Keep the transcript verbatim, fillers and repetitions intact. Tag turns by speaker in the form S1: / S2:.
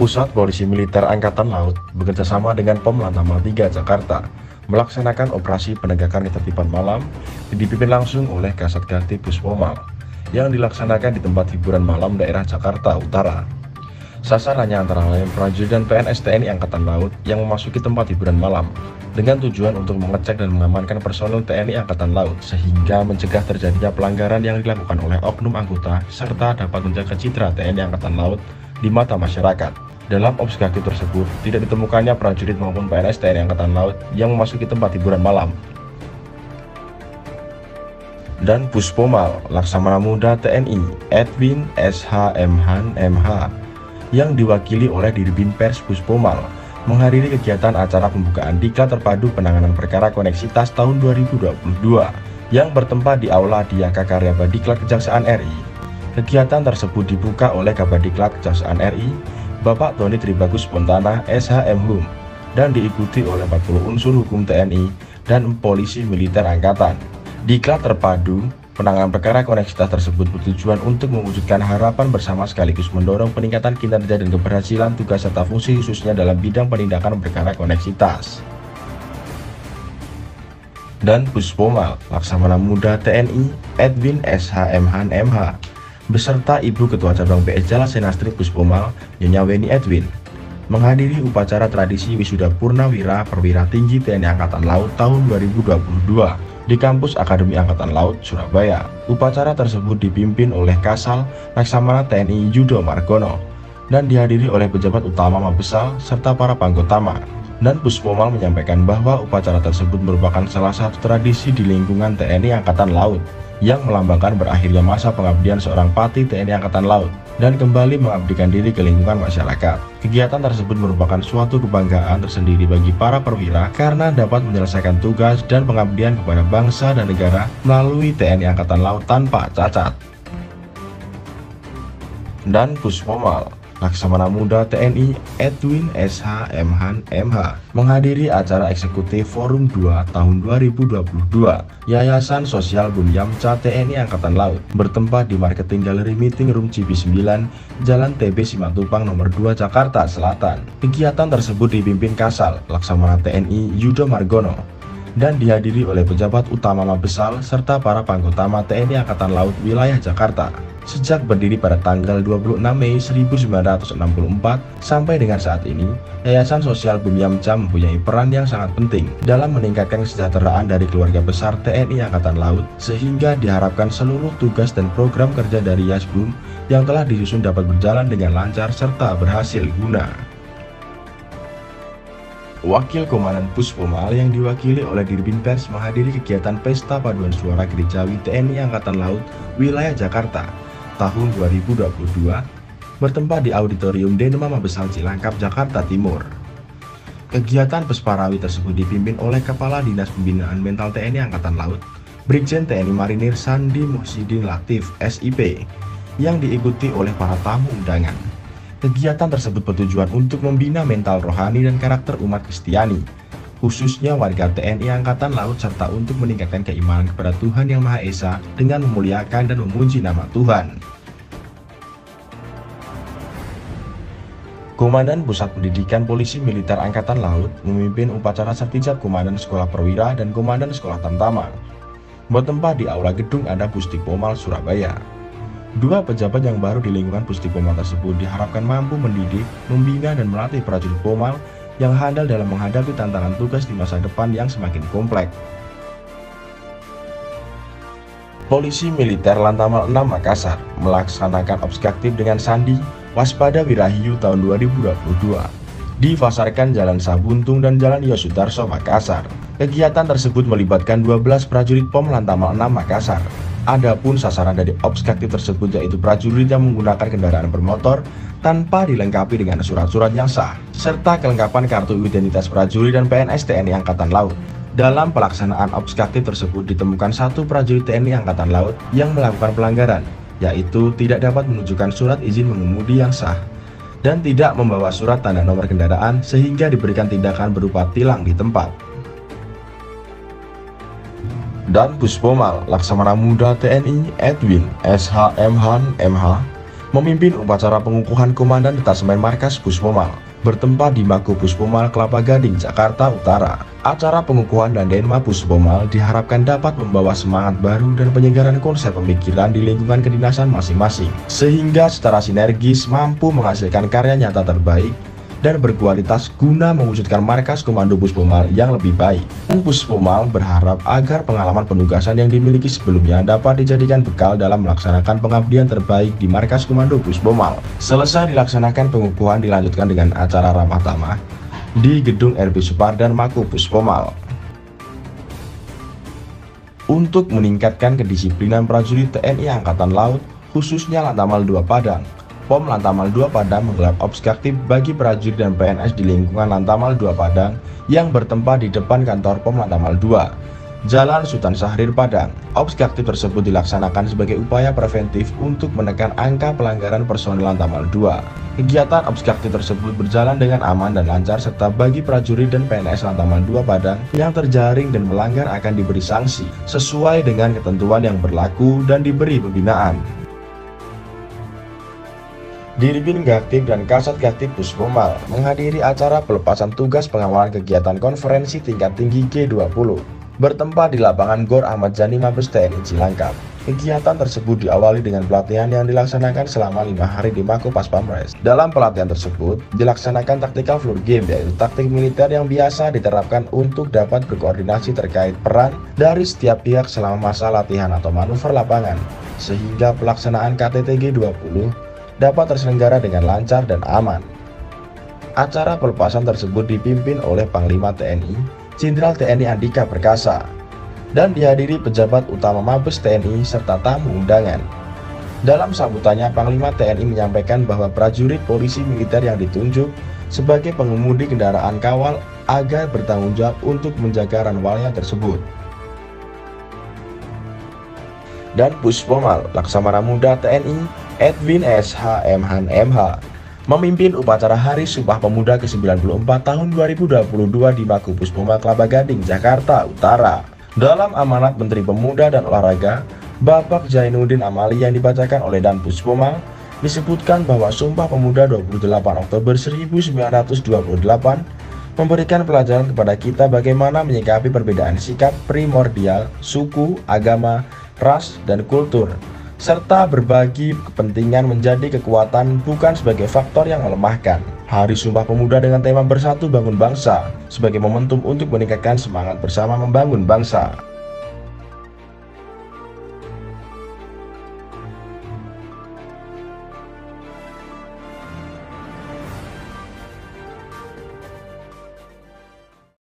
S1: Pusat Polisi Militer Angkatan Laut bekerjasama dengan Pom Lantamal tiga Jakarta melaksanakan operasi penegakan ketertiban malam yang dipimpin langsung oleh Kasat Gativ Puspomal yang dilaksanakan di tempat hiburan malam daerah Jakarta Utara. Sasarannya antara lain prajurit dan P N S T N I Angkatan Laut yang memasuki tempat hiburan malam dengan tujuan untuk mengecek dan mengamankan personel T N I Angkatan Laut sehingga mencegah terjadinya pelanggaran yang dilakukan oleh oknum anggota serta dapat menjaga citra T N I Angkatan Laut di mata masyarakat. Dalam obskaktif tersebut tidak ditemukannya prajurit maupun P N S T N I Angkatan Laut yang memasuki tempat hiburan malam. Dan Puspomal Laksamana Muda T N I Edwin S H Emhan M H yang diwakili oleh Dirbin Pers Puspomal menghadiri kegiatan acara pembukaan Diklat Terpadu Penanganan Perkara Koneksitas tahun dua ribu dua puluh dua yang bertempat di Aula Diaka Karyaba Diklat Kejaksaan R I. Kegiatan tersebut dibuka oleh Kabadiklat Kejaksaan R I Bapak Tony Tribagus Spontana S H M Hum dan diikuti oleh empat puluh unsur hukum T N I dan Polisi Militer Angkatan. Diklat Terpadu Penanganan Perkara Koneksitas tersebut bertujuan untuk mewujudkan harapan bersama sekaligus mendorong peningkatan kinerja dan keberhasilan tugas serta fungsi khususnya dalam bidang penindakan perkara koneksitas. Dan Puspomal Laksamana Muda T N I Edwin S H Emhan M H beserta Ibu Ketua Cabang B S Jala Senastri Puspomal Nyonya Weni Edwin menghadiri upacara tradisi Wisuda Purnawira Perwira Tinggi T N I Angkatan Laut tahun dua ribu dua puluh dua di Kampus Akademi Angkatan Laut, Surabaya. Upacara tersebut dipimpin oleh Kasal Laksamana T N I Yudo Margono dan dihadiri oleh pejabat utama Mabesal serta para panggotama. Dan Puspomal menyampaikan bahwa upacara tersebut merupakan salah satu tradisi di lingkungan T N I Angkatan Laut yang melambangkan berakhirnya masa pengabdian seorang Pati T N I Angkatan Laut dan kembali mengabdikan diri ke lingkungan masyarakat. Kegiatan tersebut merupakan suatu kebanggaan tersendiri bagi para perwira karena dapat menyelesaikan tugas dan pengabdian kepada bangsa dan negara melalui T N I Angkatan Laut tanpa cacat. Dan Puspomal Laksamana Muda T N I Edwin S H Emhan M H menghadiri acara eksekutif Forum dua tahun dua ribu dua puluh dua Yayasan Sosial Bumyamca T N I Angkatan Laut bertempat di Marketing Gallery Meeting Room C B sembilan Jalan T B Simatupang nomor dua Jakarta Selatan. Kegiatan tersebut dipimpin Kasal Laksamana T N I Yudo Margono dan dihadiri oleh pejabat utama Mabesal serta para panggotama T N I Angkatan Laut wilayah Jakarta. Sejak berdiri pada tanggal dua puluh enam Mei seribu sembilan ratus enam puluh empat sampai dengan saat ini, Yayasan Sosial Bumyamca mempunyai peran yang sangat penting dalam meningkatkan kesejahteraan dari keluarga besar T N I Angkatan Laut, sehingga diharapkan seluruh tugas dan program kerja dari Yasbum yang telah disusun dapat berjalan dengan lancar serta berhasil guna. Wakil Komandan Puspomal yang diwakili oleh Dirbin Pers menghadiri kegiatan Pesta Paduan Suara Gerejawi T N I Angkatan Laut wilayah Jakarta tahun dua ribu dua puluh dua bertempat di Auditorium Denma Mabesal Cilangkap, Jakarta Timur. Kegiatan Pesparawi tersebut dipimpin oleh Kepala Dinas Pembinaan Mental T N I Angkatan Laut Brigjen T N I Marinir Sandi Muhyiddin Latif S I P yang diikuti oleh para tamu undangan. Kegiatan tersebut bertujuan untuk membina mental rohani dan karakter umat Kristiani, khususnya warga T N I Angkatan Laut, serta untuk meningkatkan keimanan kepada Tuhan Yang Maha Esa dengan memuliakan dan memuji nama Tuhan. Komandan Pusat Pendidikan Polisi Militer Angkatan Laut memimpin upacara sertijab Komandan Sekolah Perwira dan Komandan Sekolah Tamtama bertempat di Aula Gedung Ada Pusdipomal, Surabaya. Dua pejabat yang baru di lingkungan Pusdipomal tersebut diharapkan mampu mendidik, membina, dan melatih prajurit Pomal yang handal dalam menghadapi tantangan tugas di masa depan yang semakin kompleks. Polisi Militer Lantamal enam Makassar melaksanakan obskaktif dengan sandi Waspada Wirahiyu tahun dua ribu dua puluh dua di Pasarkan Jalan Sabuntung dan Jalan Yosudarso Makassar. Kegiatan tersebut melibatkan dua belas prajurit Pom Lantamal enam Makassar. Adapun sasaran dari obskaktif tersebut yaitu prajurit yang menggunakan kendaraan bermotor tanpa dilengkapi dengan surat-surat yang sah, serta kelengkapan kartu identitas prajurit dan P N S T N I Angkatan Laut. Dalam pelaksanaan obskaktif tersebut ditemukan satu prajurit T N I Angkatan Laut yang melakukan pelanggaran, yaitu tidak dapat menunjukkan surat izin mengemudi yang sah dan tidak membawa surat tanda nomor kendaraan sehingga diberikan tindakan berupa tilang di tempat. Dan Puspomal Laksamana Muda T N I Edwin S H Emhan M H memimpin upacara pengukuhan Komandan Detasemen Markas Puspomal bertempat di Mako Puspomal Kelapa Gading, Jakarta Utara. Acara pengukuhan dan Denma Puspomal diharapkan dapat membawa semangat baru dan penyegaran konsep pemikiran di lingkungan kedinasan masing-masing, sehingga secara sinergis mampu menghasilkan karya nyata terbaik dan berkualitas guna mewujudkan markas Komando Puspomal yang lebih baik. Puspomal berharap agar pengalaman penugasan yang dimiliki sebelumnya dapat dijadikan bekal dalam melaksanakan pengabdian terbaik di markas Komando Puspomal. Selesai dilaksanakan pengukuhan, dilanjutkan dengan acara ramah tamah di Gedung R B Supardan Mako Puspomal. Untuk meningkatkan kedisiplinan prajurit T N I Angkatan Laut, khususnya Lantamal dua Padang, Pom Lantamal dua Padang menggelar obskaktif bagi prajurit dan P N S di lingkungan Lantamal dua Padang yang bertempat di depan kantor Pom Lantamal dua, Jalan Sultan Syahrir, Padang. Obskaktif tersebut dilaksanakan sebagai upaya preventif untuk menekan angka pelanggaran personil Lantamal dua. Kegiatan obskaktif tersebut berjalan dengan aman dan lancar, serta bagi prajurit dan P N S Lantamal dua Padang yang terjaring dan melanggar akan diberi sanksi sesuai dengan ketentuan yang berlaku dan diberi pembinaan. Dirjen Gaktim dan Kasat Gaktim Puspomal menghadiri acara pelepasan tugas pengawalan kegiatan konferensi tingkat tinggi G dua puluh bertempat di lapangan Gor Ahmad Yani Mabes T N I Cilangkap. Kegiatan tersebut diawali dengan pelatihan yang dilaksanakan selama lima hari di Mako Paspamres. Dalam pelatihan tersebut dilaksanakan tactical floor game, yaitu taktik militer yang biasa diterapkan untuk dapat berkoordinasi terkait peran dari setiap pihak selama masa latihan atau manuver lapangan, sehingga pelaksanaan K T T G dua puluh dapat terselenggara dengan lancar dan aman. Acara pelepasan tersebut dipimpin oleh Panglima T N I, Jenderal T N I Andika Perkasa, dan dihadiri pejabat utama Mabes T N I serta tamu undangan. Dalam sambutannya, Panglima T N I menyampaikan bahwa prajurit polisi militer yang ditunjuk sebagai pengemudi kendaraan kawal agar bertanggung jawab untuk menjaga ranwalnya tersebut. Dan Puspomal Laksamana Muda T N I Edwin S H M Han M H memimpin upacara Hari Sumpah Pemuda ke sembilan puluh empat tahun dua ribu dua puluh dua di Mako Puspomal Kelapa Gading, Jakarta Utara. Dalam amanat Menteri Pemuda dan Olahraga Bapak Zainuddin Amali yang dibacakan oleh Dan Puspomal, disebutkan bahwa Sumpah Pemuda dua puluh delapan Oktober seribu sembilan ratus dua puluh delapan memberikan pelajaran kepada kita bagaimana menyikapi perbedaan sikap primordial, suku, agama, ras, dan kultur, serta berbagi kepentingan menjadi kekuatan, bukan sebagai faktor yang melemahkan. Hari Sumpah Pemuda dengan tema Bersatu Bangun Bangsa sebagai momentum untuk meningkatkan semangat bersama membangun bangsa.